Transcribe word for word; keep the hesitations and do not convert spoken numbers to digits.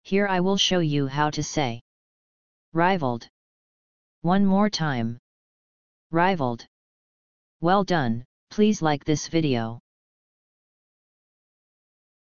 Here I will show you how to say rivaled. One more time. Rivaled. Well done, please like this video.